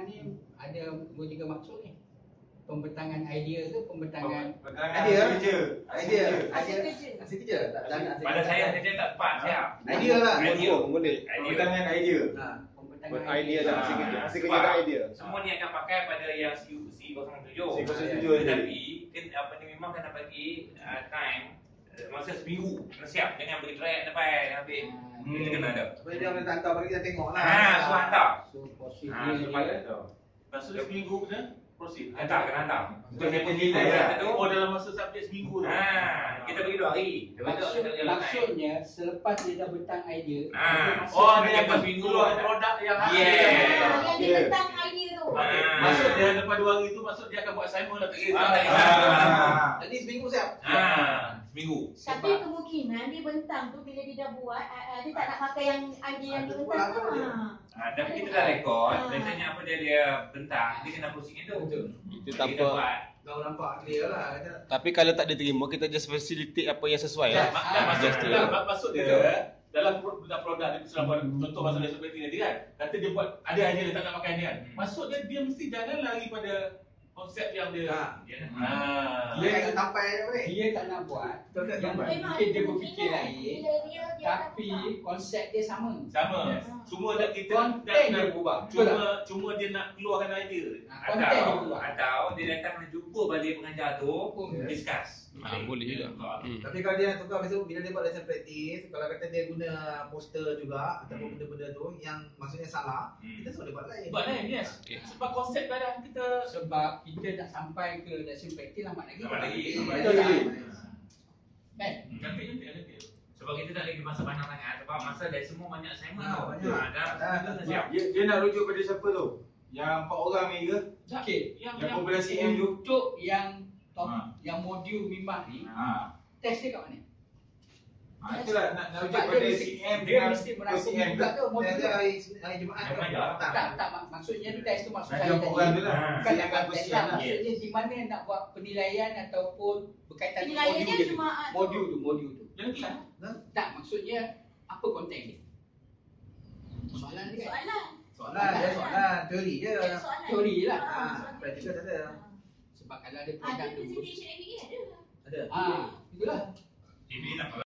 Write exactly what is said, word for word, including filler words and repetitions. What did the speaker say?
ni ada dua tiga maksud ni. Pembentangan idea tu, pembentangan idea kerja. idea Hasil kerja. hasil kerja tak tak nak Pada saya kerja tak tepat siap. idea lah Idea. Boleh. Idea. idea. ha pembentangan Idea dan hasil kerja. Hasil kerja dan idea. Semua ni akan pakai pada yang C kosong tujuh. C kosong tujuh Tetapi kan apa ni memang kena bagi uh, time uh, masa seminggu kena siap. Jangan bagi track sampai habis. Hmm. Kita kena ada. Sebab dia boleh hantar bagi kita tengok lah. Ah, suruh hantar. So Ah, prosedur supaya dia tu. Maksudnya seminggu kena proceed. Hantar, kena hantar. Untuk dia penilai penilai tu. Oh, dalam masa subjek seminggu tu. Ah, kita bagi dua hari. Dia bagi maksud, kita jalan time. maksudnya selepas dia dah bentang idea, Ah. dia masuk Oh, pada dia yang lepas minggu keluar ada. produk yang Yeah. Ah, yang dia Yeah. tentang idea tu. Okey. Ah. Maksud dia lepas dua hari tu maksud dia akan buat assignment lah tak kisah. Ah, tak kisah. Ah. Jadi seminggu siap. Ah, seminggu. Tapi kemungkinan dia bentang tu bila dia dah buat, ah, ah, dia tak nak pakai yang idea yang dia Ada bentang tu. buat apa dia? Ah. Ah, dan kita dah rekod, Ah. biasanya apa dia dia bentang, dia kena pusing itu. Betul. Itu Jadi tak kita apa. buat. Kau nampak clear lah. Tapi kalau tak diterima, kita just facilitate apa yang sesuai Yes. lah. Ma- Ah, dan maksud, just dan tu. mak- maksud dia dalam pro- dalam produk dia misalnya buat contoh pasal dia seperti tadi kan. Kata dia buat ada idea dia tak nak pakai ni kan. Hmm. Maksud dia dia mesti jangan lari pada konsep yang dia. Ha. Ya. Ah. Dia akan sampai dia boleh. Dia tak nak buat, Betul tak yang sampai. Memang mungkin dia ada berfikir kemungkinan. lain, Bila dia dia tapi tak buka. konsep dia sama. Sama. Yes. Cuma nak kita Konten nak, dia nak berubah. Betul tak? cuma cuma dia nak keluarkan idea. Ah, konten dia Atau, berubah. atau dia datang kena jumpa balik pengajar tu, Yes. discuss. Ah, boleh juga. Hmm. Tapi kalau dia nak tukar besok bila dia buat lesson practice, kalau kata dia guna poster juga ataupun Hmm. benda-benda tu yang maksudnya salah, Hmm. kita suruh dia buat lain. Buat lain, yes. Okay. Sebab konsep dah dah kita Sebab kita nak sampai ke lesson practice lambat lagi. Lambat lagi. Betul tak? Kan? cantik cantik cantik. Sebab kita tak lagi masa banyak sangat, sebab masa dari semua banyak assignment Ah, tau. banyak. Ah, dah, Dah, kita kena dah. siap. Dia, dia nak rujuk pada siapa tu? Yang empat orang ni ke? Okey. Yang Yang populasi M tu? Untuk yang top, Ha. yang modul mimbah ni, Ha. test dia kat mana? Ha, itulah nak, nak rujuk Sebab pada dia C mesti, M dia dengan mesti merasa C M juga tu. tu modul Dia tu. hari hari Jumaat Yang tu. mengajar. Tak. Tak, tak, mak- maksudnya test tu maksud Nak saya jumpa tadi. orang tu lah. Ah. Bukan C M nak dengan buat test kosian lah, lah. maksudnya di mana nak buat penilaian ataupun berkaitan dengan Penilaiannya modul dia tu. cuma, ah, Modul tu, modul tu. yang ni. Tak, maksudnya apa konten dia? Soalan dia kan? Soalan. Soalan dia soalan teori je. Soalan. Teori lah. Ha, Ah. praktikal tak ada. Sebab kalau ada Ada produk tu. presentation ini ada. Ada. Ah, itulah. Ini tak apa.